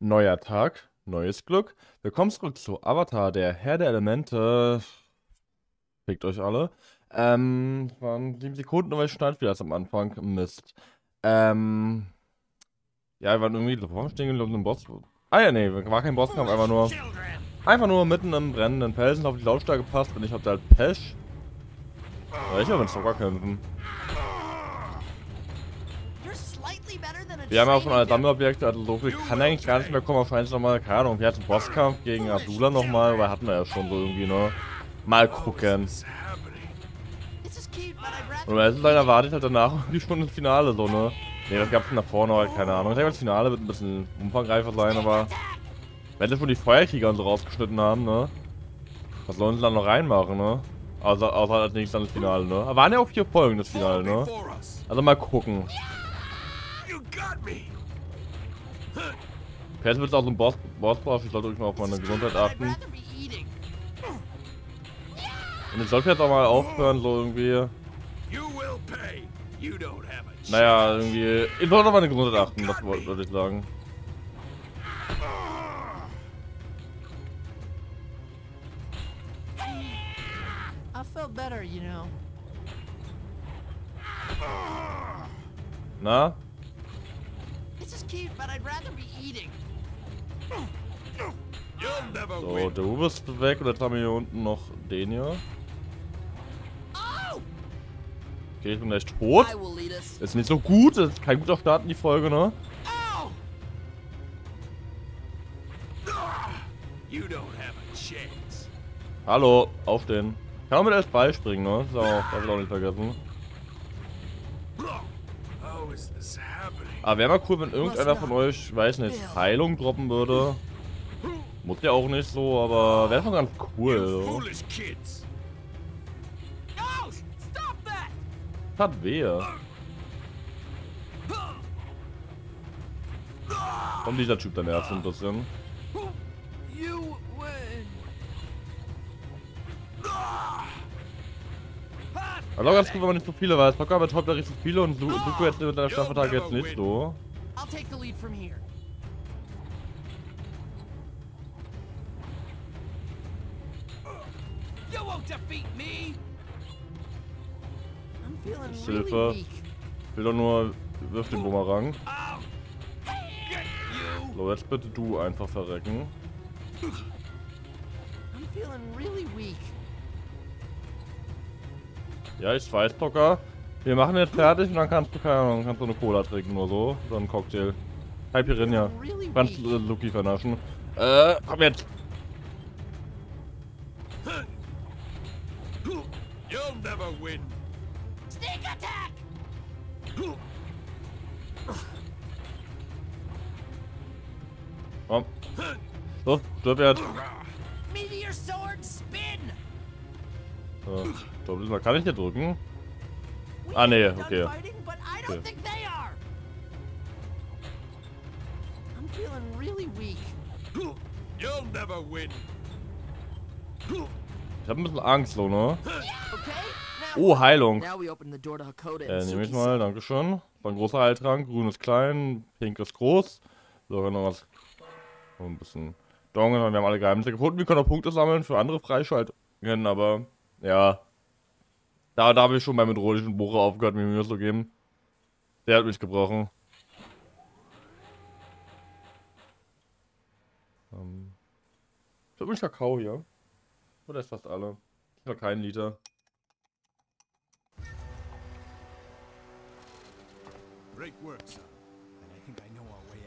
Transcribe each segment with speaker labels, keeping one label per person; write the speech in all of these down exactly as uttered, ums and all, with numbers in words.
Speaker 1: Neuer Tag, neues Glück. Willkommen zurück zu Avatar, der Herr der Elemente. Fickt euch alle. Ähm, es waren sieben Sekunden, aber ich schneide wieder das am Anfang. Mist. Ähm, ja, wir waren irgendwie, warum stehen wir im Boss? Ah ja, nee, war kein Bosskampf, einfach nur, einfach nur mitten im brennenden Felsen auf die Lautstärke passt und ich hab da halt Pech. Ja, ich will mit Zucker kämpfen. Wir haben ja auch schon alle Sammelobjekte, also so viel kann eigentlich gar nicht mehr kommen. Wahrscheinlich nochmal, keine Ahnung, wir hatten einen Bosskampf gegen Abdullah nochmal, weil hatten wir ja schon so irgendwie, ne? Mal gucken. Und meistens leider warte ich halt danach die Stunde ins Finale, so, ne? Ne, das gab's nach vorne halt, keine Ahnung. Ich denke, das Finale wird ein bisschen umfangreicher sein, aber wenn sie schon die Feuerkrieger und so rausgeschnitten haben, ne? Was sollen sie dann noch reinmachen, ne? Außer, außer als nächstes dann das Finale, ne? Aber waren ja auch vier Folgen das Finale, ne? Also mal gucken. Jetzt wird es auch so ein Boss, Boss-Boss, ich sollte wirklich mal auf meine Gesundheit achten. Und ich sollte jetzt auch mal aufhören, so irgendwie. Naja, irgendwie. Ich sollte auf meine Gesundheit achten, das würde ich sagen. Na? So, du bist weg und jetzt haben wir hier unten noch den hier. Okay, ich bin gleich tot. Ist nicht so gut, das ist kein guter Start in die Folge, ne? Hallo, aufstehen. Kann auch mit S beispringen, ne? So, darf ich auch nicht vergessen. Aber wäre mal cool, wenn irgendeiner von euch, ich weiß nicht, Heilung droppen würde. Muss ja auch nicht so, aber wäre schon ganz cool. So. Hat wehe. Und dieser Typ dann erst ein bisschen. Also ganz gut, wenn man nicht so viele weiß. Pocker aber top da richtig viele und du, du jetzt mit deiner Staffeltag jetzt nicht so. Hilfe. Ich will doch nur, wirf den Bumerang. So, jetzt bitte du einfach verrecken. Ja, ich weiß, Pocker. Wir machen jetzt fertig und dann kannst du, keine Ahnung, kannst du eine Cola trinken oder so. Oder einen Cocktail. Caipirinha. Du kannst äh, Lucky vernaschen. Äh, komm jetzt. You'll never win. Sneak attack. Komm. So, stirb jetzt. Meteor sword spin. So, ich glaube, diesmal kann ich hier drücken. Ah, nee, okay. okay. Ich hab ein bisschen Angst, so, ne? Oh, Heilung. Äh, nehme ich mal, dankeschön. War ein großer Heiltrank, grün ist klein, pink ist groß. So, noch was. So ein bisschen Dong, wir haben alle Geheimnisse gefunden. Wir können auch Punkte sammeln für andere Freischaltungen, aber ja. Da, da habe ich schon beim bedrohlichen Bohrer aufgehört, mir Mühe zu geben. Der hat mich gebrochen. Ähm. Ich habe mich Kakao hier. Oder ist fast alle? Ich habe keinen Liter. Great work, son. And I think I know our way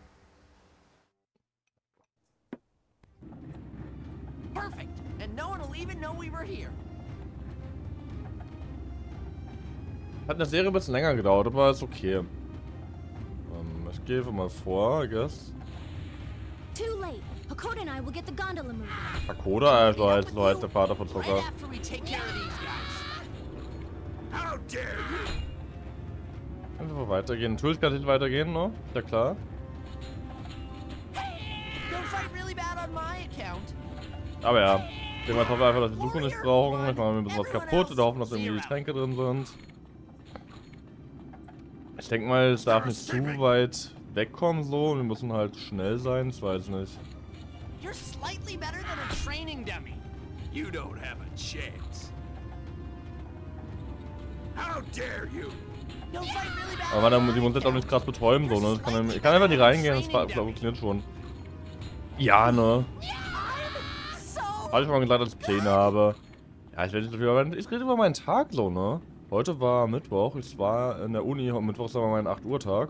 Speaker 1: out. Perfect. And no one will even know we were here. Hat in der Serie ein bisschen länger gedauert, aber ist okay. Um, ich gehe mal vor, I guess. Too late. Hakoda and I will get the gondola moving. Hakoda, also heißt, so heißt der Vater von Zucker. Können wir weitergehen? Natürlich kann ich weitergehen, ne? Ja klar. Aber ja, ich denke mal, hoffe einfach, dass die Suche nicht brauchen. Ich mache mir ein bisschen was kaputt oder hoffen, dass irgendwie die Tränke drin sind. Ich denke mal, es darf nicht zu weit wegkommen so und wir müssen halt schnell sein, ich weiß nicht.
Speaker 2: You're slightly better than a training dummy. You don't have a chance. How dare you? You'll fight really bad.
Speaker 1: Aber man, die muss jetzt auch nicht krass betäuben, so, ne? Ich kann, ich kann einfach nicht reingehen, das funktioniert schon. Ja, ne? Habe ich mal gesagt, dass ich Pläne habe. Ja, ich rede, über, ich rede über meinen Tag so, ne? Heute war Mittwoch, ich war in der Uni, und Mittwoch war mein acht Uhr Tag.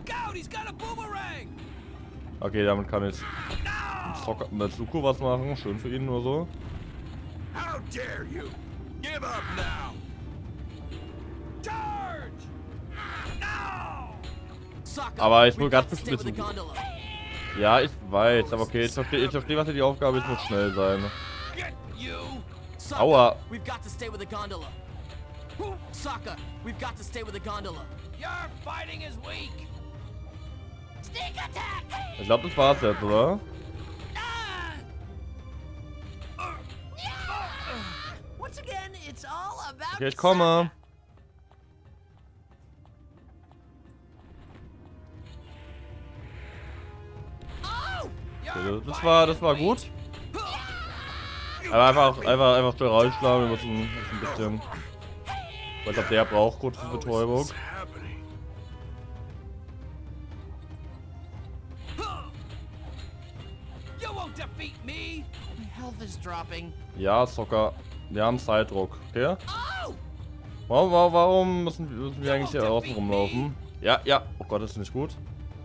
Speaker 1: Okay, damit kann ich mit Zuko was machen, schön für ihn nur so. Aber ich will ganz bestimmt mit Zuko. Ja, ich weiß, aber okay, ich verstehe, ich verstehe, was hier die Aufgabe ist, muss schnell sein. Aua.
Speaker 2: Sokka, we've got to stay with the gondola. Your fighting is weak. Sneak attack.
Speaker 1: Ich glaube, das war's jetzt, oder?
Speaker 2: Once again, it's all about
Speaker 1: Okay, ich komme. Okay, das war, das war gut. Aber einfach, einfach, einfach schnell rausschlagen. Wir müssen, müssen ein bisschen. Ich glaube, der braucht kurze Betäubung. Ja, Sokka. Wir haben Zeitdruck, okay? Warum, warum, warum müssen, müssen wir eigentlich hier außen rumlaufen? Ja, ja. Oh Gott, das ist nicht gut.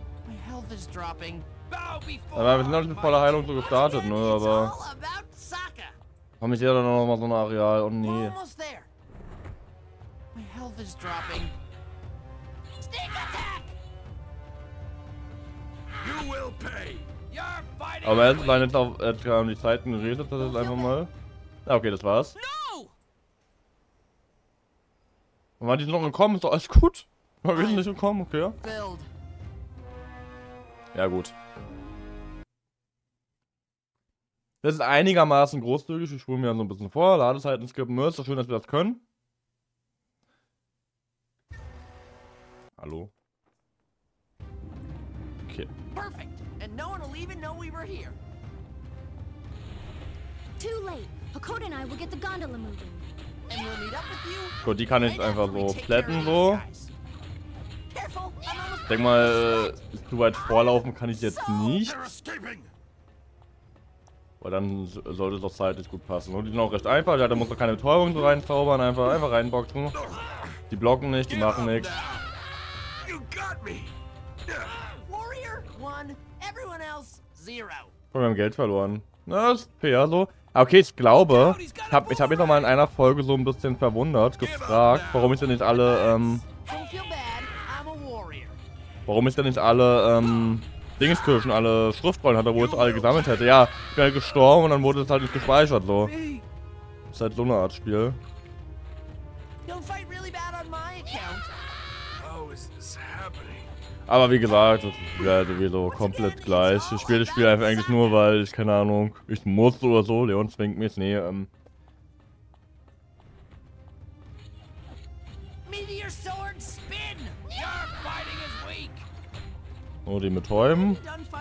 Speaker 1: Aber wir sind noch nicht mit voller Heilung so gestartet, ne? Aber. Komm ich hier dann noch mal so ein Areal? Oh nee. Aber er hat jetzt auf er die Zeiten geredet, das ist einfach mal. Ja, okay, das war's. Und waren die noch gekommen? Ist doch alles gut? Aber wir sind nicht gekommen, okay. Ja, gut. Das ist einigermaßen großzügig. Ich spule mir so ein bisschen vor. Ladezeiten skippen wir. Ist doch schön, dass wir das können. Hallo. Okay.
Speaker 2: Perfect. And no one will even know we were here.
Speaker 3: Too late. Hakoda and I will get the gondola moving.
Speaker 2: And we'll meet up with you.
Speaker 1: Gut, die kann ich einfach so plätten so. Ich denke mal, äh, zu weit vorlaufen kann ich jetzt nicht. Weil dann sollte es doch zeitlich gut passen. Und die sind auch recht einfach. Ja, da muss man keine Betäubung so reinzaubern. Einfach, einfach reinboxen. Die blocken nicht, die machen nichts. Guck, wir haben Geld verloren. Na, das ist fair so. Okay, ich glaube, ich habe ich hab mich noch mal in einer Folge so ein bisschen verwundert, gefragt, warum ich denn nicht alle, ähm... Warum ich denn nicht alle, ähm... Dingskirchen, alle Schriftrollen hatte, wo ich es alle gesammelt hätte. Ja, ich bin halt gestorben und dann wurde es halt nicht gespeichert, so. Das ist halt so eine Art Spiel. Aber wie gesagt, das ist ja sowieso komplett gleich. Ich spiele das Spiel einfach eigentlich nur, weil ich, keine Ahnung, ich muss oder so. Leon zwingt mich, nee, ähm... Oh, die betäuben.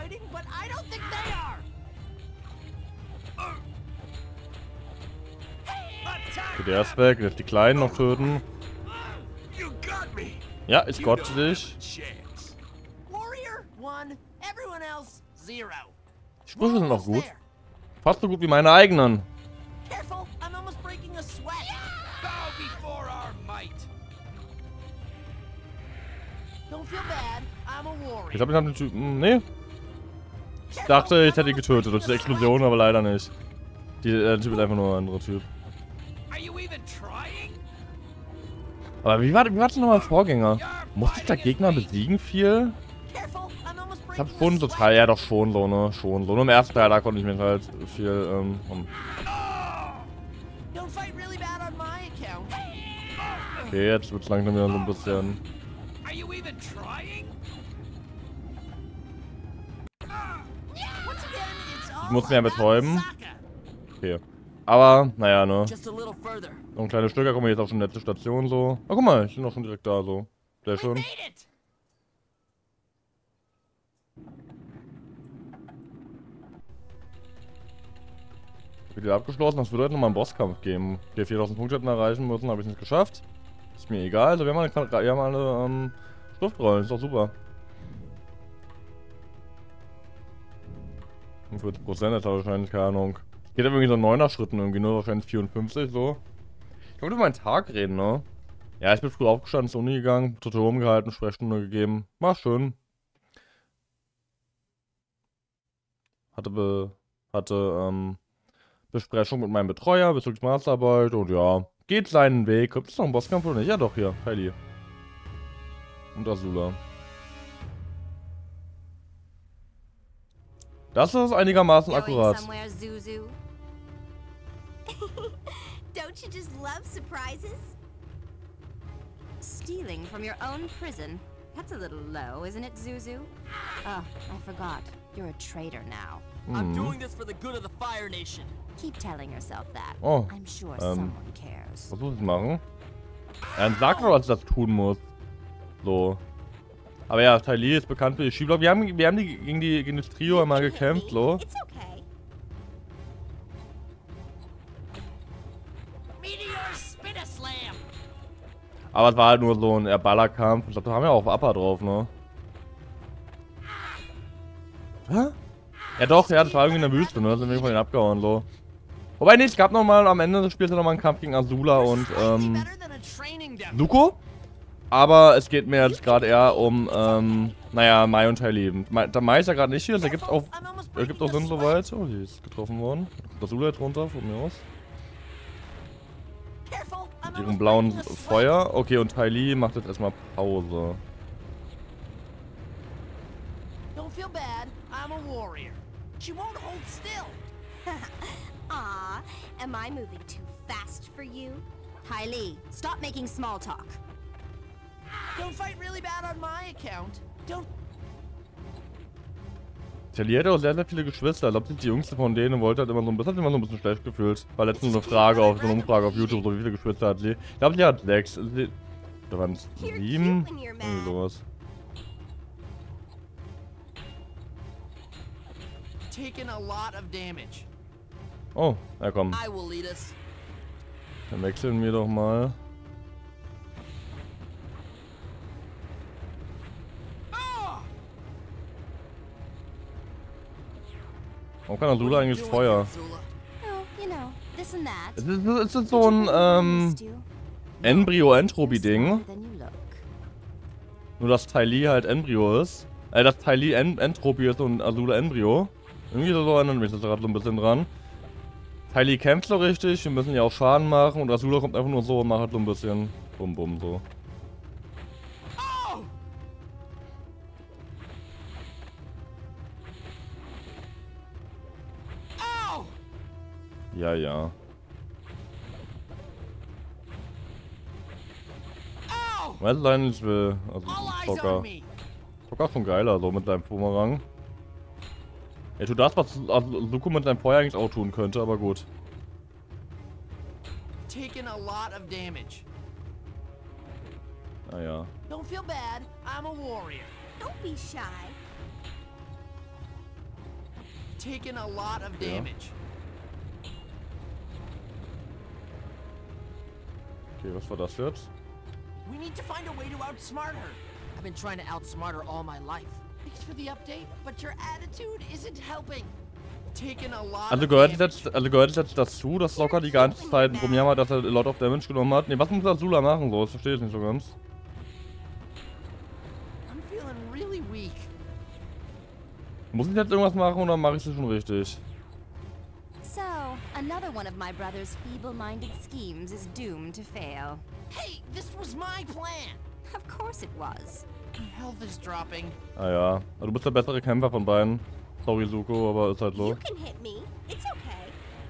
Speaker 1: Okay, der ist weg. Jetzt die Kleinen noch töten. Ja, ich gotte dich. Die Sprüche sind noch gut. Fast so gut wie meine eigenen. Ich glaube, ich habe den Typen. Nee. Ich dachte, ich hätte ihn getötet durch die Explosion, aber leider nicht. Die, der Typ ist einfach nur ein anderer Typ. Aber wie war, wie war das nochmal Vorgänger? Musste ich da Gegner besiegen viel? Ich hab schon total, ja doch schon so, ne? Schon so. Nur im ersten Teil, da konnte ich mir halt viel, ähm. Um. Okay, jetzt wird's langsam wieder so ein bisschen. Ich muss mehr betäuben. Okay. Aber, naja, ne. Noch ein kleines Stück, da kommen wir jetzt auf schon letzte Station so. Ah, guck mal, ich bin auch schon direkt da so. Sehr schön. Wieder abgeschlossen. Das würde heute nochmal einen Bosskampf geben. Die viertausend Punkte hätten wir erreichen müssen, habe ich nicht geschafft. Ist mir egal. Also wir haben eine, wir haben eine ähm, Schriftrollen. Ist doch super. fünfundvierzig Prozent hat er wahrscheinlich, keine Ahnung. Geht aber irgendwie so neuner Schritten irgendwie, nur wahrscheinlich vierundfünfzig so. Ich wollte über meinen Tag reden, ne? Ja, ich bin früh aufgestanden, zur Uni gegangen, Tutorium gehalten, Sprechstunde gegeben. War schön. Hatte, be hatte ähm, Besprechung mit meinem Betreuer bezüglich Masterarbeit und ja, geht seinen Weg. Gibt es noch einen Bosskampf oder nicht? Ja doch, hier, Kylie. Und Azula. Das ist einigermaßen akkurat.
Speaker 4: Don't you just love surprises? Stealing from your own prison. That's a little low, isn't it, Zuzu? Oh, I forgot. You're a traitor now.
Speaker 2: I'm doing this for the good of the Fire Nation.
Speaker 4: Keep telling yourself that.
Speaker 1: Oh,
Speaker 4: I'm sure
Speaker 1: ähm,
Speaker 4: someone cares.
Speaker 1: Was muss ich machen? Er sagt nur, dass ich das tun muss. So. Aber ja, Ty Lee ist bekannt für die Skiblock. Wir haben, wir haben die, gegen, die, gegen das Trio einmal gekämpft, so.
Speaker 4: It's okay.
Speaker 2: Meteor Spitter Slam.
Speaker 1: Aber es war halt nur so ein Ballerkampf. Ich glaube, da haben wir auch Upper drauf, ne? Hä? Ja doch, ja, das war irgendwie in der Wüste, ne? Da sind wir von denen abgehauen, so. Wobei nicht, es gab nochmal am Ende des Spiels nochmal einen Kampf gegen Azula und, ähm, Zuko. Aber es geht mir jetzt gerade eher um, ähm, naja, Mai und Ty Lee. Der Mai ist ja gerade nicht hier, der gibt auch, er gibt auch Sinn soweit. Oh, die ist getroffen worden. Da Azula jetzt runter, von mir aus. Mit ihrem blauen Feuer. Okay, und Ty Lee macht jetzt erstmal Pause.
Speaker 2: Don't feel bad, I'm a warrior. She won't hold still.
Speaker 4: Aw, am I moving too fast for you? Ty Lee, stop making small talk.
Speaker 2: Don't fight really bad on my account. Don't.
Speaker 1: Ty Lee hat auch sehr, sehr viele Geschwister. Ich glaube, sie ist die jüngste von denen und wollte halt immer so ein bisschen, hat immer so ein bisschen schlecht gefühlt. War letztens eine Frage auf, so eine Umfrage auf YouTube, so wie viele Geschwister hat sie. Ich glaube, sie hat sechs. Sie, da waren es sieben? Irgendwie sowas.
Speaker 2: Taken a lot of damage.
Speaker 1: Oh, ja komm.
Speaker 2: I will lead us.
Speaker 1: Dann wechseln wir doch mal. Warum kann Azula eigentlich Feuer?
Speaker 4: Oh, you know, this and that.
Speaker 1: Es ist, es ist so ein ähm, Embryo-Entropy-Ding. Nur dass Ty Lee halt Embryo ist. Äh, dass Ty Lee en Entropy ist und Azula Embryo. Irgendwie so erinnert mich das gerade so ein bisschen dran. Ty Lee kämpft so richtig, wir müssen ja auch Schaden machen und Azula kommt einfach nur so und macht halt so ein bisschen bum bum so. Ja, ja. Weißt du eigentlich, ich will. Also, Zocker. Zocker ist schon geiler, so mit seinem Bumerang. Er tut das, was Zuko mit seinem Feuer eigentlich auch tun könnte, aber gut.
Speaker 2: Taken a lot of damage.
Speaker 1: Naja.
Speaker 2: Don't feel bad, I'm a warrior.
Speaker 4: Don't be shy.
Speaker 2: Taken a lot of damage.
Speaker 1: Okay, was war das jetzt?
Speaker 2: We need to find a way to outsmart her. I've been trying to outsmart her all my life. Thanks for the update, but your attitude isn't helping. Taking a lot
Speaker 1: also gehört es jetzt, also gehört es jetzt dazu, dass Sokka die ganze Zeit probiert hat, dass er a lot of damage genommen hat? Ne, was muss Azula machen so? Das verstehe ich nicht so ganz.
Speaker 2: I'm feeling really weak.
Speaker 1: Muss ich jetzt irgendwas machen oder mache ich es schon richtig?
Speaker 4: So, another one of my brother's feeble-minded schemes is doomed to fail.
Speaker 2: Hey, this was my plan.
Speaker 4: Of course it was.
Speaker 2: My health is dropping.
Speaker 1: Ah ja, also du bist der bessere Kämpfer von beiden. Sorry Zuko, aber ist halt so.
Speaker 4: You can hit me. It's okay.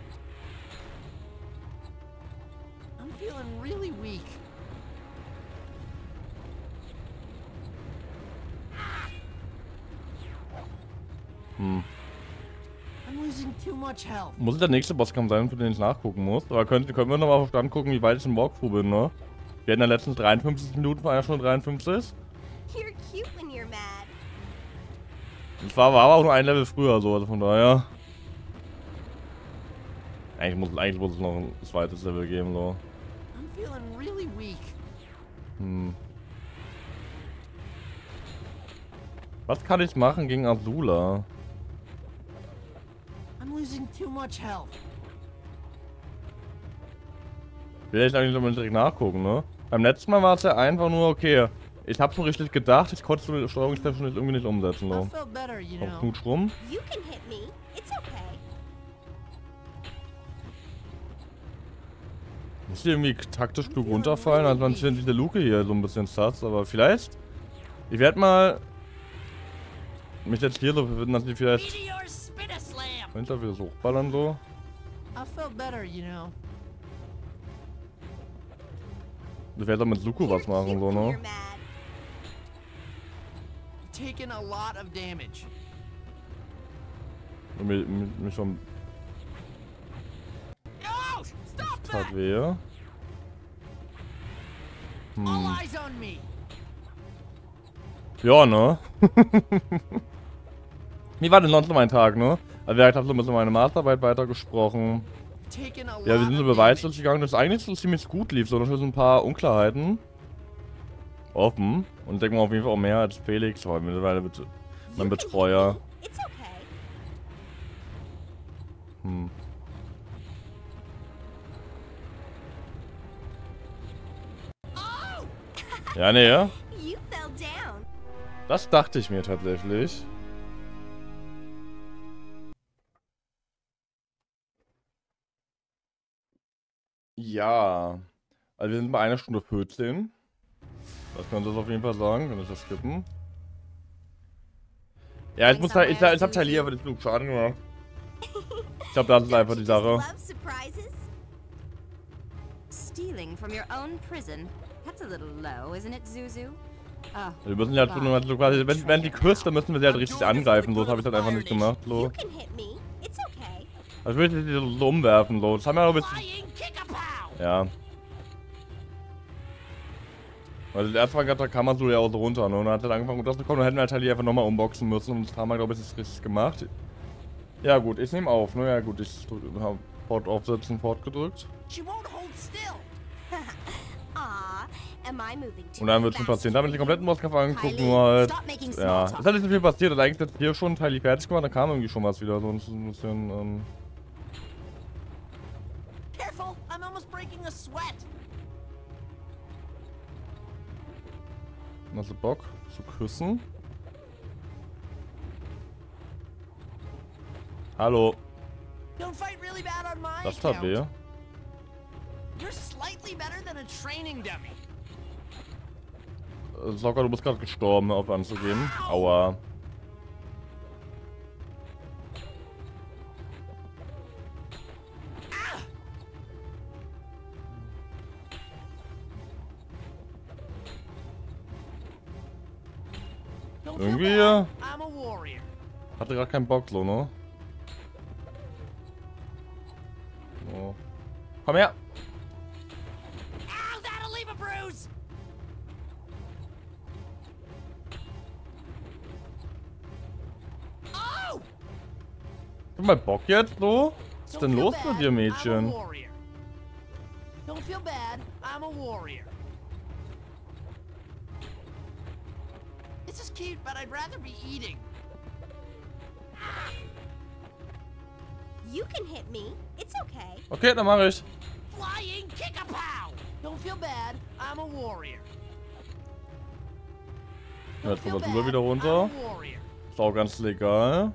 Speaker 2: I'm feeling really weak.
Speaker 1: Hm.
Speaker 2: I'm losing too much health.
Speaker 1: Muss es der nächste Bosskampf sein, für den ich nachgucken muss? Aber können, können wir nochmal auf Stand gucken, wie weit ich im Walkthrough bin, ne? Wir hatten ja letztens dreiundfünfzig Minuten von einer Stunde dreiundfünfzig.
Speaker 4: You're cute when you're mad.
Speaker 1: Das war, war aber auch nur ein Level früher, so, also von daher. Eigentlich muss, eigentlich muss es noch ein zweites Level geben, so.
Speaker 2: I'm feeling really weak.
Speaker 1: Hm. Was kann ich machen gegen Azula?
Speaker 2: I'm losing too much health.
Speaker 1: Will ich eigentlich nochmal direkt nachgucken, ne? Beim letzten Mal war es ja einfach nur, okay, ich hab's schon richtig gedacht, ich konnte die Steuerungstechnik nicht irgendwie nicht umsetzen,
Speaker 2: I
Speaker 1: so.
Speaker 2: felt better, you
Speaker 1: Auf
Speaker 2: know.
Speaker 1: Knutsch rum.
Speaker 4: You can hit me. It's okay.
Speaker 1: Muss die irgendwie taktisch klug runterfallen, also man sind diese Luke hier so ein bisschen sass, aber vielleicht. Ich werde mal mich jetzt hier so verwirren, dass die vielleicht
Speaker 2: Meteor Spitter Slam.
Speaker 1: hinter wieder so hochballern so.
Speaker 2: I felt better, you know.
Speaker 1: Ich werde doch mit Suko was machen, so,
Speaker 4: You're
Speaker 1: ne?
Speaker 4: mad.
Speaker 2: Taking a lot of damage.
Speaker 1: Und mich, mich, mich schon
Speaker 2: No! Stop
Speaker 1: tat
Speaker 2: that!
Speaker 1: weh.
Speaker 2: All
Speaker 1: Hm.
Speaker 2: eyes on me.
Speaker 1: Ja, ne? Wie war denn sonst noch mein Tag, ne? Also, ich habe so ein bisschen meine Masterarbeit weitergesprochen.
Speaker 2: Taking a lot
Speaker 1: Ja, wir sind so
Speaker 2: of
Speaker 1: Beweis
Speaker 2: damage.
Speaker 1: gegangen, dass es eigentlich so ziemlich gut lief, sondern schon so ein paar Unklarheiten offen. Und denke mal auf jeden Fall auch mehr als Felix, weil mittlerweile bet mein Betreuer.
Speaker 4: It's okay.
Speaker 1: Hm. Ja, ne, ja.
Speaker 4: You fell down.
Speaker 1: Das dachte ich mir tatsächlich. Ja. Also wir sind bei einer Stunde vierzehn. Das könnte es auf jeden Fall sagen, kann ich das skippen. Ja, ich muss halt, ich, ich hab Talia aber nicht genug Schaden gemacht. Ich glaube, das ist einfach die Sache.
Speaker 4: Love surprises. Stealing from your own prison. That's a little low, isn't it, Zuzu? Oh,
Speaker 1: Wir müssen ja nur so quasi, wenn, wenn die küsst, dann müssen wir sie halt richtig angreifen. So, das habe ich halt einfach nicht gemacht. So.
Speaker 4: you can hit me. It's okay.
Speaker 1: Also ich will sie so, so umwerfen. So. Das haben wir auch ein bisschen.
Speaker 2: Flying kick-a-pow!
Speaker 1: Ja. Also das erste Mal gehabt, da kam man so ja auch so runter, ne? Und dann hat er halt angefangen runterzukommen, dann hätten wir halt Talia einfach nochmal unboxen müssen und das haben wir, glaube ich, jetzt richtig gemacht. Ja gut, ich nehme auf, ne? Ja gut, ich habe Fort aufsetzen, fortgedrückt.
Speaker 2: She won't hold still.
Speaker 4: Aw, am I moving too
Speaker 1: Und dann wird schon
Speaker 4: fast
Speaker 1: passieren. Damit den
Speaker 4: for
Speaker 1: kompletten Bosskampf angeguckt,
Speaker 4: Kylie,
Speaker 1: nur halt.
Speaker 4: stop making
Speaker 1: Ja,
Speaker 4: small
Speaker 1: es
Speaker 4: talk.
Speaker 1: hat nicht so viel passiert, also eigentlich jetzt hier schon Talia fertig gemacht, da kam irgendwie schon was wieder, sonst ein bisschen, ähm.
Speaker 2: Careful, I'm almost breaking a sweat.
Speaker 1: Hast du Bock zu küssen? Hallo.
Speaker 2: Don't fight really bad on my
Speaker 1: Das tat weh.
Speaker 2: account. You're slightly better than a training dummy.
Speaker 1: Äh, Soccer, du bist gerade gestorben, auf anzugeben. Aua.
Speaker 2: Don't feel
Speaker 1: Irgendwie
Speaker 2: bad, I'm a warrior.
Speaker 1: hatte gerade keinen Bock, so, ne? So. Komm her!
Speaker 2: Ow, that'll leave a bruise. Oh!
Speaker 1: Hast du mal Bock jetzt, so? Was ist
Speaker 2: Don't
Speaker 1: denn
Speaker 2: feel
Speaker 1: los
Speaker 2: bad,
Speaker 1: mit dir,
Speaker 2: I'm a
Speaker 1: Mädchen?
Speaker 2: warrior. Don't feel bad, I'm a warrior. This is cute, but I'd rather be eating.
Speaker 4: You can hit me. It's okay.
Speaker 1: Okay, dann mache ich.
Speaker 2: Flying kick-a-pow! Don't feel bad, I'm a warrior.
Speaker 1: Ja, jetzt
Speaker 2: Don't
Speaker 1: kommt
Speaker 2: feel
Speaker 1: das Uhr
Speaker 2: bad,
Speaker 1: wieder
Speaker 2: I'm
Speaker 1: runter.
Speaker 2: a warrior.
Speaker 1: Ist auch ganz legal.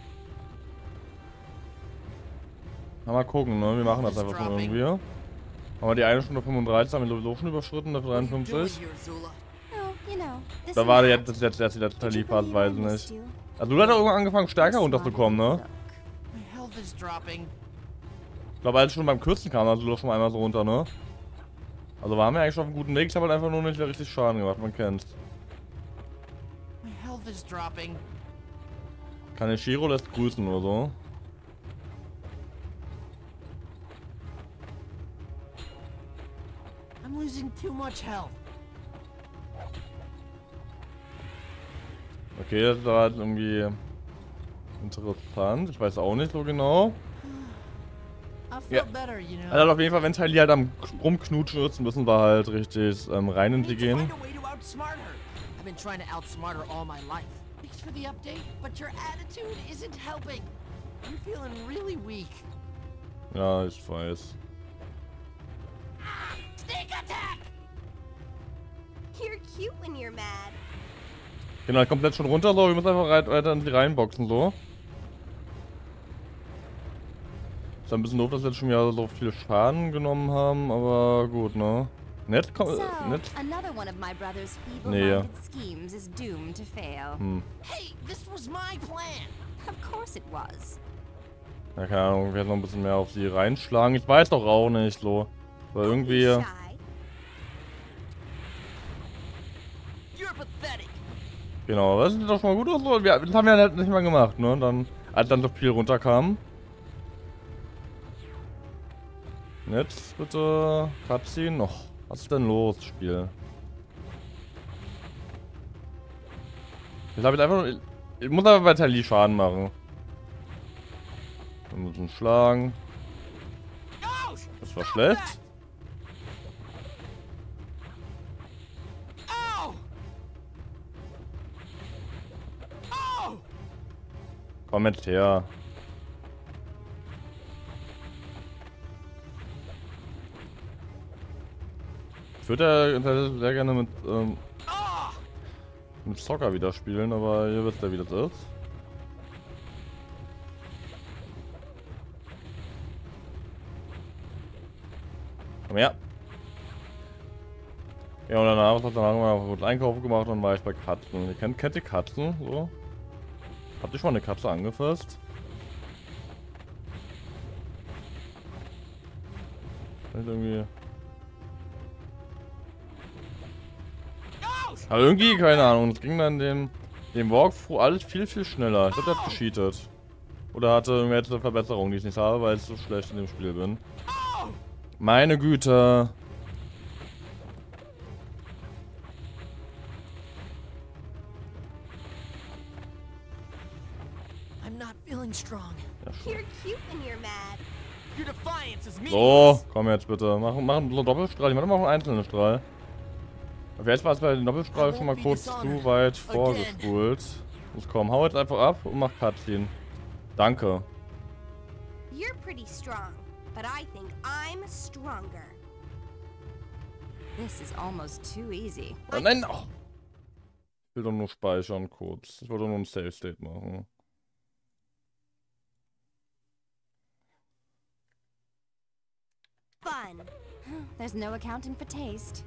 Speaker 1: Na, mal gucken, ne? Wir machen das einfach schon irgendwie. Haben wir die eine Stunde fünfunddreißig, haben wir sowieso schon überschritten, auf
Speaker 2: What are you doing
Speaker 1: dreiundfünfzig.
Speaker 2: here, Zula?
Speaker 4: Oh, you know. This
Speaker 1: Da
Speaker 4: and
Speaker 1: war
Speaker 4: that.
Speaker 1: jetzt, das ist jetzt erst die letzte
Speaker 4: Did you
Speaker 1: Talia-Phase,
Speaker 4: believe
Speaker 1: weiß
Speaker 4: I
Speaker 1: ich
Speaker 4: missed
Speaker 1: nicht.
Speaker 4: you?
Speaker 1: Also du hast ja irgendwann angefangen stärker runterzukommen, ne?
Speaker 4: Look.
Speaker 2: My health is dropping.
Speaker 1: Ich glaube, als schon beim Kürzen kam, also du schon einmal so runter, ne? Also waren wir eigentlich schon auf einem guten Weg, ich habe halt einfach nur nicht richtig Schaden gemacht, man kennt's.
Speaker 2: My health is dropping.
Speaker 1: Kaneshiro lässt grüßen oder so.
Speaker 2: I'm losing too much health.
Speaker 1: Okay, das war halt irgendwie interessant. Ich weiß auch nicht so genau.
Speaker 2: I
Speaker 1: Ja. Also auf jeden Fall, wenn Ty Lee halt am rumknutschen ist, müssen wir halt richtig ähm, rein in sie gehen.
Speaker 2: I've been trying to outsmart her all my life. Thanks for the update, but your attitude isn't helping. I'm feeling really weak.
Speaker 1: Ja, ich weiß.
Speaker 2: Sneak attack!
Speaker 4: You're cute when you're mad.
Speaker 1: Genau, komplett schon runter, so. Wir müssen einfach weiter in sie reinboxen, so. Ist ein bisschen doof, dass wir jetzt schon wieder so viel Schaden genommen haben, aber gut, ne? Nett, komm,
Speaker 4: So,
Speaker 1: nett.
Speaker 4: another one of my brother's
Speaker 1: Nee, ja.
Speaker 4: feeble-minded schemes is doomed to fail.
Speaker 1: Hm.
Speaker 2: Hey, this was my plan.
Speaker 4: Of course it was.
Speaker 1: Ja, keine Ahnung, wir werden noch ein bisschen mehr auf sie reinschlagen. Ich weiß doch auch nicht, so. Weil irgendwie...
Speaker 4: Shy.
Speaker 2: You're pathetic.
Speaker 1: Genau, das sieht doch schon mal gut aus. So. Wir, das haben wir halt nicht mal gemacht, ne? Dann, als dann so viel runterkam. Jetzt bitte Cutscene noch. Was ist denn los, Spiel? Ich glaube, ich einfach nur, ich muss aber bei Ty Lee Schaden machen. Wir müssen schlagen. Das war schlecht. Komm jetzt her. Ich würde ja sehr gerne mit, ähm, mit Soccer wieder spielen, aber ihr wisst ja, wie das ist. Komm her. Ja, und danach, danach haben wir kurz Einkaufen gemacht und dann war ich bei Katzen. Ihr kennt, kennt ihr Katzen? So? Habt ihr schon mal eine Katze angefasst? Irgendwie. Aber irgendwie, keine Ahnung, es ging dann dem, dem Walkthrough alles viel, viel schneller. Ich glaube, der hat gecheatet. Oder hatte irgendwelche Verbesserungen, die ich nicht habe, weil ich so schlecht in dem Spiel bin. Meine Güte.
Speaker 2: I'm not feeling strong.
Speaker 1: Ja, schon.
Speaker 4: You're cute when you're mad.
Speaker 2: Your defiance is meaningless.
Speaker 1: So, komm jetzt bitte. Mach, mach einen Doppelstrahl. Ich mach mal einen einzelnen Strahl. Vielleicht war es bei dem Doppelstrahl schon mal kurz zu weit vorgespult. Muss kommen. Hau jetzt einfach ab und mach Cutscene. Danke.
Speaker 4: You're pretty strong, but I think I'm stronger. This is almost too easy.
Speaker 1: Oh nein! Oh. Ich will doch nur speichern kurz. Ich wollte nur ein Save State machen.
Speaker 4: Fun. There's no accounting for taste.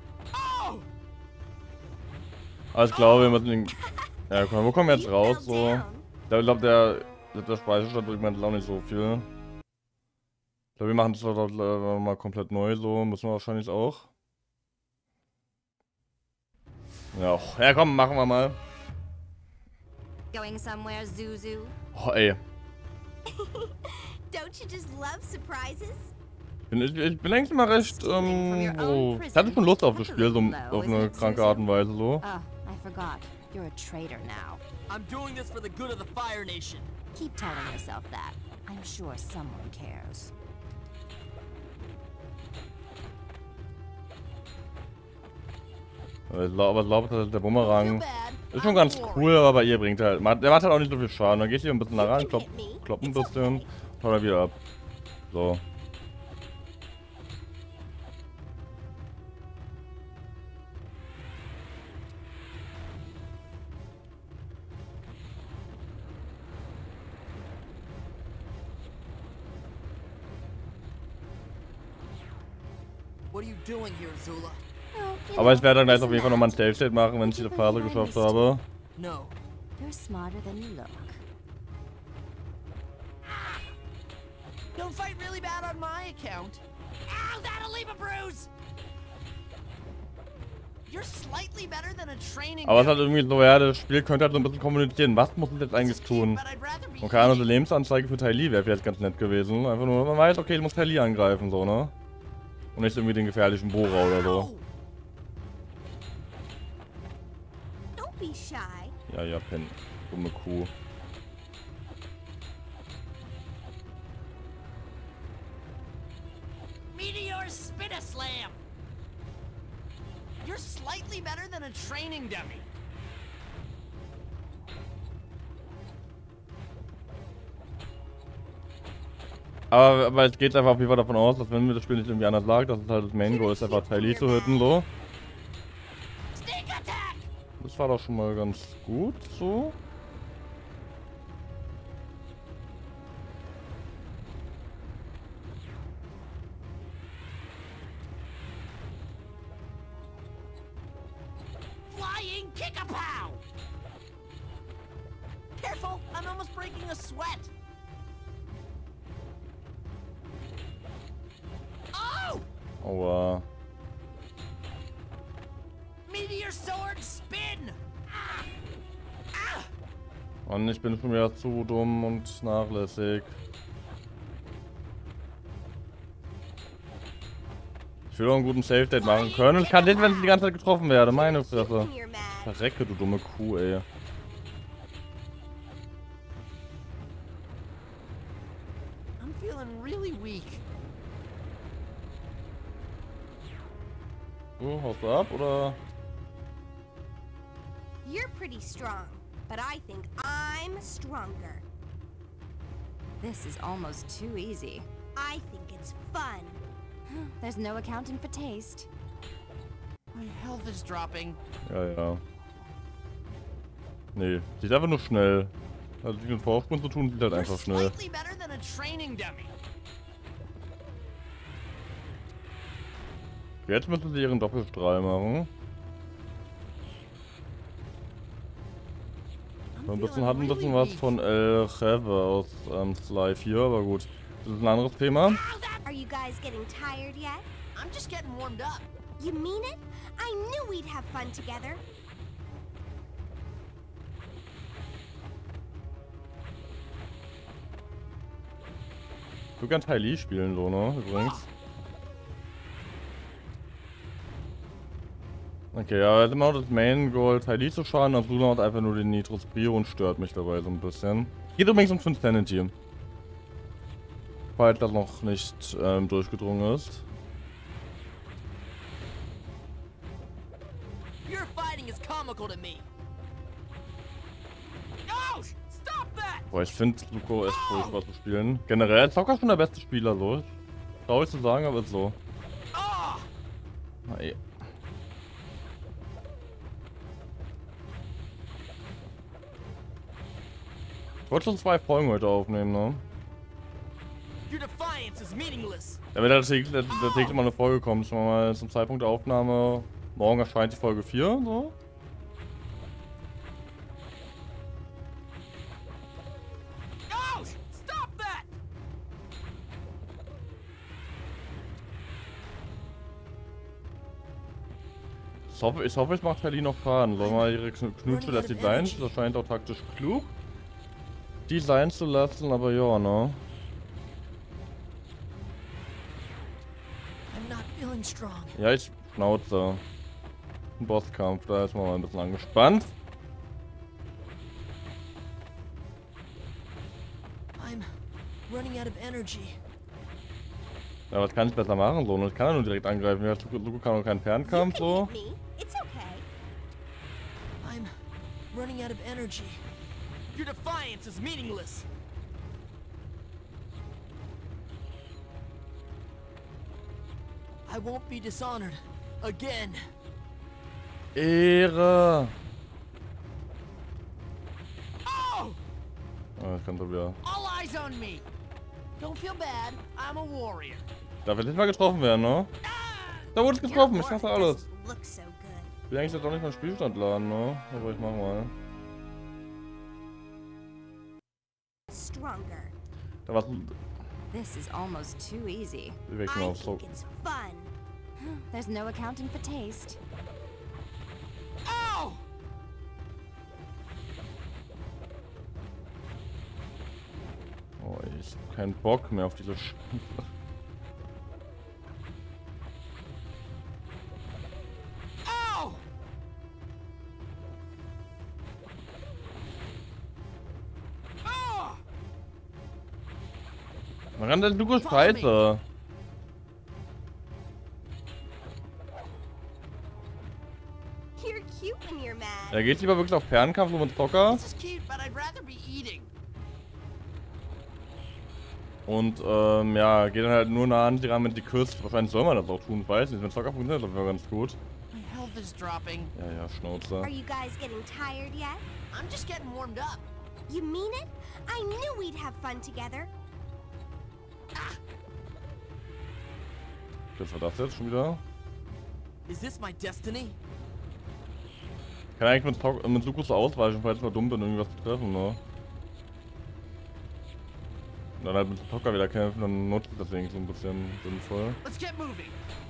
Speaker 1: Aber ich glaube, wir müssen den... Ja, komm, wo kommen wir jetzt raus? So. Ich glaube, der, der Speicherstand bringt mir auch nicht so viel. Ich glaube, wir machen das doch mal komplett neu, so. Müssen wir wahrscheinlich auch. Ja, ja komm, machen wir mal.
Speaker 4: Going somewhere, Zuzu?
Speaker 1: Oh, ey.
Speaker 4: Don't you just love surprises?
Speaker 1: Ich bin, ich, ich bin eigentlich immer recht, ähm, so... Ich hatte schon Lust auf das Spiel, so auf eine kranke Art und Weise, so.
Speaker 4: Oh, I forgot. You're a traitor now.
Speaker 2: I'm doing this for the good of the Fire Nation.
Speaker 4: Keep telling yourself that. I'm sure someone cares.
Speaker 1: Aber ich glaube, glaub, der Bumerang ist schon ganz cool, aber bei ihr bringt halt... Der macht halt auch nicht so viel Schaden. Dann geht hier ein bisschen da ran, kloppt, kloppt ein bisschen, haut er wieder ab. So.
Speaker 2: What are you doing here, Zula?
Speaker 1: Aber ich werde dann gleich auf jeden Fall nochmal ein Save State machen, wenn ich diese Phase geschafft habe.
Speaker 2: No.
Speaker 4: You're smarter than you look.
Speaker 2: Don't fight really bad on my account. Ow, that'll leave a bruise. You're slightly better than a training.
Speaker 1: Aber es hat irgendwie so, ja, das Spiel könnte halt so ein bisschen kommunizieren. Was muss ich jetzt eigentlich tun? Und keine Ahnung, eine Lebensanzeige für Ty Lee wäre vielleicht ganz nett gewesen. Einfach nur, man weiß, okay, ich muss Ty Lee angreifen, so, ne? Und nicht irgendwie den gefährlichen Bohrer oder so.
Speaker 4: Don't be shy.
Speaker 1: Ja, ja, Pen. Dumme Kuh.
Speaker 2: Meteor Spinna Slam! You're slightly better than a training dummy.
Speaker 1: Aber, aber es geht einfach auf jeden Fall davon aus, dass wenn mir das Spiel nicht irgendwie anders lag, dass es halt das Main Goal ist, einfach Ty Lee zu hitten, so. Das war doch schon mal ganz gut, so.
Speaker 2: Flying kick-a-pow! Careful, I'm almost breaking a sweat.
Speaker 1: Aua.
Speaker 2: Meteor Sword Spin! Ah. Ah.
Speaker 1: Und ich bin schon wieder zu dumm und nachlässig. Ich will auch einen guten Safe-Date machen können. Und ich kann nicht, wenn ich die ganze Zeit getroffen werde. Meine Fresse. Verrecke, du dumme Kuh, ey.
Speaker 2: I'm feeling really weak.
Speaker 1: Du, haust du ab, oder?
Speaker 4: You're pretty strong, but I think I'm stronger.
Speaker 5: This is almost too easy.
Speaker 4: I think it's fun.
Speaker 5: There's no accounting for taste.
Speaker 2: My health is dropping.
Speaker 1: Ja, ja. Nee, sieht einfach nur schnell. Also die mit Vorsprung zu tun, sieht halt einfach schnell.
Speaker 2: Slightly better than a training dummy.
Speaker 1: Jetzt müssen sie ihren Doppelstrahl machen. So ein bisschen hat ein bisschen was von El Jefe aus ähm, Sly vier, aber gut. Das ist ein anderes Thema.
Speaker 4: Are you guys getting tired yet?
Speaker 2: I'm just getting warmed up.
Speaker 4: You mean it? I knew we'd have fun together.
Speaker 1: Ich würde gern Ty Lee spielen, so, ne? Übrigens. Okay, ja, jetzt immer noch das Main Goal, Ty Lee zu schaden, und Bruno hat einfach nur den Nitros Prio und stört mich dabei so ein bisschen. Geht übrigens um fünf Sanity. Falls das noch nicht ähm, durchgedrungen ist.
Speaker 2: Your fighting is comical to me. Oh, stop that!
Speaker 1: Boah, ich finde Luko echt furchtbar zu spielen. Generell ist Zocker schon der beste Spieler, so. Traurig zu sagen, aber ist so.
Speaker 2: Oh.
Speaker 1: Na eh. Ich wollte schon zwei Folgen heute aufnehmen, ne?
Speaker 2: Your defiance is meaningless.
Speaker 1: Da wird halt täglich, der, der täglich mal eine Folge kommen. Schon mal zum Zeitpunkt der Aufnahme. Morgen erscheint die Folge vier, so.
Speaker 2: Oh, stop that!
Speaker 1: Ich hoffe, ich hoffe, ich mache Kelly noch Schaden. Soll mal ihre Knüpfe lässt die sein. Das scheint auch taktisch klug, die sein zu lassen, aber ja, ne?
Speaker 2: I'm not feeling strong.
Speaker 1: Ja, ich schnauze. Ein Bosskampf, da ist man mal ein bisschen angespannt.
Speaker 2: I'm running out of energy.
Speaker 1: Ja, was kann ich besser machen, so? Ich kann ja nur direkt angreifen. Ja, Luko kann auch keinen Fernkampf, so.
Speaker 4: It's okay.
Speaker 2: I'm running out of energy. Your defiance is meaningless. I won't be dishonored again.
Speaker 1: Ehre!
Speaker 2: Oh!
Speaker 1: Ah, ich kann so wieder.
Speaker 2: All eyes on me. Don't feel bad. I'm a warrior.
Speaker 1: Darf ich nicht mal getroffen werden, ne? Da wurde es getroffen, ich hasse alles.
Speaker 4: Looks so good.
Speaker 1: Ich will eigentlich jetzt auch nicht mal Spielstand laden, ne? Aber ich mach mal.
Speaker 4: Stronger.
Speaker 1: Da war's.
Speaker 5: This is almost too easy.
Speaker 1: Wir wechseln
Speaker 4: I
Speaker 1: auf so.
Speaker 4: think it's fun.
Speaker 5: There's no accounting for taste.
Speaker 2: Oh!
Speaker 1: Oh, ich hab keinen Bock mehr auf diese Sch
Speaker 2: Oh! Oh!
Speaker 1: Man kann das Luko scheiße. Da geht lieber wirklich auf Fernkampf so mit Zocker.
Speaker 2: This is cute, but I'd rather be eating.
Speaker 1: Und ähm, ja, geht dann halt nur nah an die ran, wenn die küsst. Wahrscheinlich soll man das auch tun, ich weiß nicht. Wenn Zocker funktioniert, das wäre ganz gut.
Speaker 2: My health is dropping.
Speaker 1: Ja, ja, Schnauze.
Speaker 4: Are you guys getting tired yet?
Speaker 2: I'm just getting warmed up.
Speaker 4: You mean it? I knew we'd have fun together.
Speaker 1: Was war das jetzt schon wieder?
Speaker 2: Is this my destiny?
Speaker 1: Ich kann eigentlich mit, Tok mit Lukas ausweichen, falls ich mal dumm bin, irgendwas zu treffen, ne? Und dann halt mit Zocker wieder kämpfen, dann nutzt das deswegen so ein bisschen sinnvoll.
Speaker 2: Let's get moving.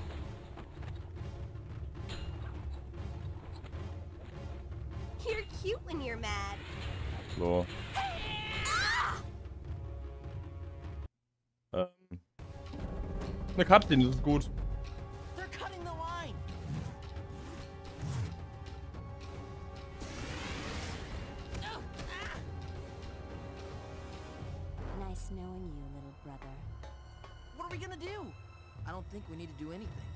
Speaker 4: You're cute when you're mad.
Speaker 1: So. Ähm. Eine Cutscene, das ist gut.
Speaker 2: They're cutting the line.
Speaker 5: Nice knowing you, little brother.
Speaker 2: What are we gonna do? I don't think we need to do anything.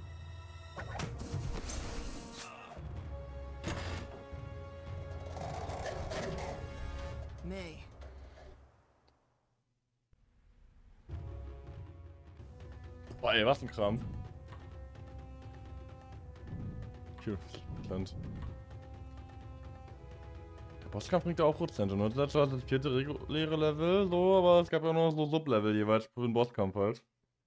Speaker 2: May.
Speaker 1: Boah, ey, was ein Kram. Cute. Der Bosskampf bringt ja auch Prozente, ne? Das war das vierte reguläre Level, so, aber es gab ja noch so Sublevel jeweils für den Bosskampf halt.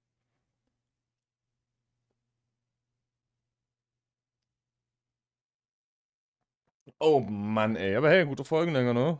Speaker 1: Oh Mann, ey. Aber hey, gute Folgenlänge, ne?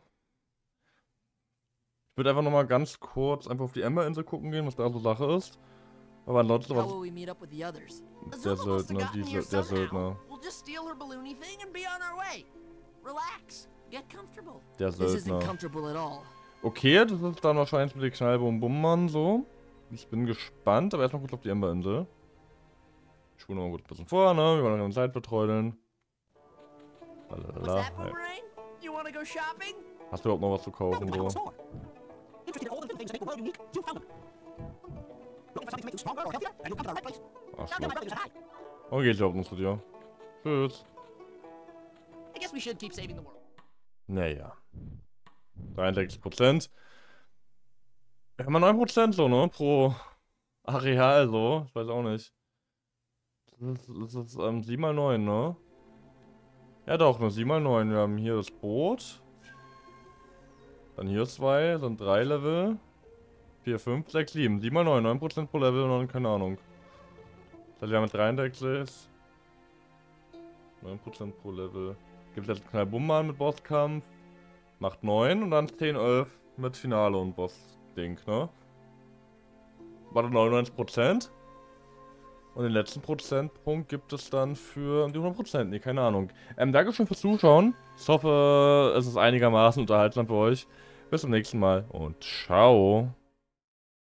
Speaker 1: Ich würde einfach nochmal ganz kurz einfach auf die Ember-Insel gucken gehen, was da so Sache ist. Aber ansonsten
Speaker 2: How
Speaker 1: was.
Speaker 2: will we meet up with the others?
Speaker 1: Der
Speaker 2: Azula must have
Speaker 1: Söldner,
Speaker 2: gotten
Speaker 1: die
Speaker 2: here
Speaker 1: Sö- der
Speaker 2: somehow.
Speaker 1: Söldner.
Speaker 2: We'll just steal her balloony thing and be on our way. Relax. Get comfortable.
Speaker 1: Der
Speaker 2: This isn't
Speaker 1: Söldner.
Speaker 2: comfortable at all.
Speaker 1: Okay, das ist dann wahrscheinlich mit den Knallbum-Bum-Mann so. Ich bin gespannt, aber erstmal kurz auf die Ember-Insel. Ich spule nochmal gut ein bisschen vor, ne? Wir wollen noch eine Zeit vertreudeln.
Speaker 2: What's
Speaker 1: Lalala.
Speaker 2: that, Boomerang? You wanna go shopping?
Speaker 1: Hast du überhaupt noch was zu kaufen, so?
Speaker 6: Interested in all the things that make the world unique? You found them. Looking for something to make you stronger or healthier? And you've come to the right place.
Speaker 1: Ach
Speaker 6: Tell my
Speaker 1: so.
Speaker 6: brother you said hi.
Speaker 1: Okay, ich glaube nicht zu dir. Tschüss.
Speaker 2: I guess we should keep saving the world.
Speaker 1: Naja. dreiundsechzig Prozent. Wir haben neun Prozent so, ne? Pro Areal so. Ich weiß auch nicht. Das ist, das ist ähm, sieben mal neun, ne? Ja doch, nur sieben mal neun. Wir haben hier das Boot. Dann hier zwei, sind drei Level. vier, fünf, sechs, sieben. sieben mal neun, neun Prozent pro Level und dann keine Ahnung. Das heißt, wir haben mit dreiundsechzig. neun Prozent pro Level. Gibt es jetzt einen Knallbummann mit Bosskampf. Macht neun und dann zehn, elf mit Finale und Boss-Ding, ne? Warte, neunundneunzig Prozent. Und den letzten Prozentpunkt gibt es dann für die hundert Prozent. Nee, keine Ahnung. Ähm, Dankeschön fürs Zuschauen. Ich hoffe, es ist einigermaßen unterhaltsam für euch. Bis zum nächsten Mal und ciao.